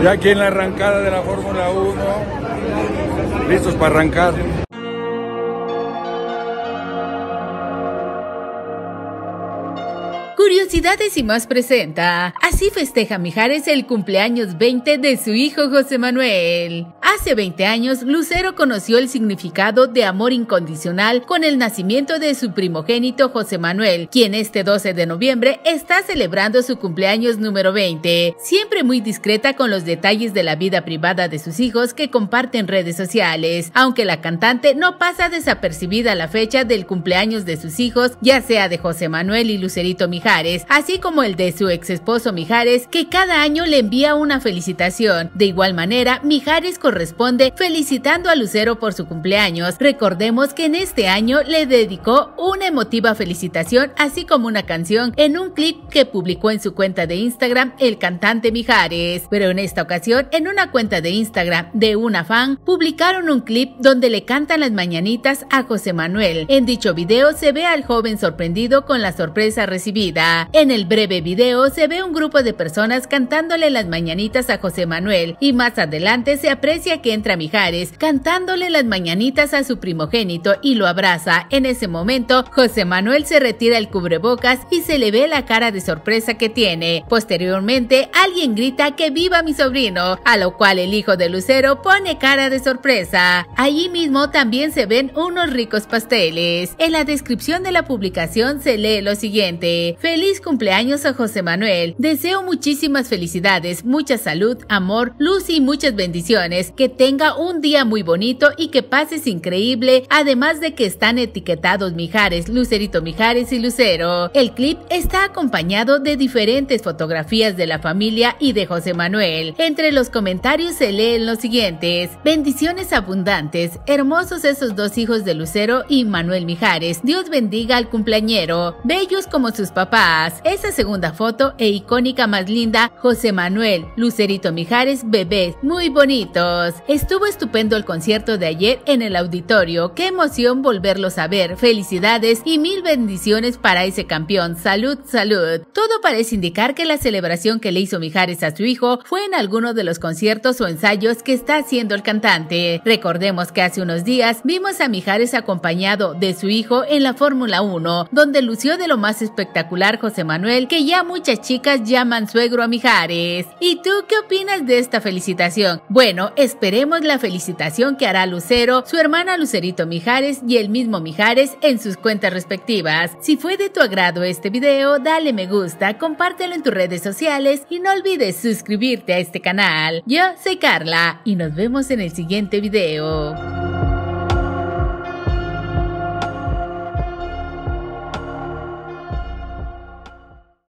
Ya aquí en la arrancada de la Fórmula 1, listos para arrancar. Curiosidades y más presenta. Así festeja Mijares el cumpleaños 20 de su hijo José Manuel. Hace 20 años, Lucero conoció el significado de amor incondicional con el nacimiento de su primogénito José Manuel, quien este 12 de noviembre está celebrando su cumpleaños número 20. Siempre muy discreta con los detalles de la vida privada de sus hijos que comparte en redes sociales, aunque la cantante no pasa desapercibida la fecha del cumpleaños de sus hijos, ya sea de José Manuel y Lucerito Mijares, así como el de su ex esposo Mijares, que cada año le envía una felicitación. De igual manera, Mijares corresponde felicitando a Lucero por su cumpleaños. Recordemos que en este año le dedicó una emotiva felicitación, así como una canción en un clip que publicó en su cuenta de Instagram el cantante Mijares. Pero en esta ocasión, en una cuenta de Instagram de una fan, publicaron un clip donde le cantan las mañanitas a José Manuel. En dicho video se ve al joven sorprendido con la sorpresa recibida. En el breve video se ve un grupo de personas cantándole las mañanitas a José Manuel y más adelante se aprecia que entra Mijares cantándole las mañanitas a su primogénito y lo abraza. En ese momento, José Manuel se retira el cubrebocas y se le ve la cara de sorpresa que tiene. Posteriormente, alguien grita que viva mi sobrino, a lo cual el hijo de Lucero pone cara de sorpresa. Allí mismo también se ven unos ricos pasteles. En la descripción de la publicación se lee lo siguiente: feliz cumpleaños a José Manuel, deseo muchísimas felicidades, mucha salud, amor, luz y muchas bendiciones, que tenga un día muy bonito y que pases increíble, además de que están etiquetados Mijares, Lucerito Mijares y Lucero. El clip está acompañado de diferentes fotografías de la familia y de José Manuel. Entre los comentarios se leen los siguientes: bendiciones abundantes, hermosos esos dos hijos de Lucero y Manuel Mijares, Dios bendiga al cumpleañero, bellos como sus papás. Esa segunda foto e icónica más linda, José Manuel, Lucerito Mijares, bebés, muy bonitos. Estuvo estupendo el concierto de ayer en el auditorio, qué emoción volverlos a ver, felicidades y mil bendiciones para ese campeón, salud, salud. Todo parece indicar que la celebración que le hizo Mijares a su hijo fue en alguno de los conciertos o ensayos que está haciendo el cantante. Recordemos que hace unos días vimos a Mijares acompañado de su hijo en la Fórmula 1, donde lució de lo más espectacular José Manuel, que ya muchas chicas llaman suegro a Mijares. ¿Y tú qué opinas de esta felicitación? Bueno, esperemos la felicitación que hará Lucero, su hermana Lucerito Mijares y el mismo Mijares en sus cuentas respectivas. Si fue de tu agrado este video, dale me gusta, compártelo en tus redes sociales y no olvides suscribirte a este canal. Yo soy Carla y nos vemos en el siguiente video.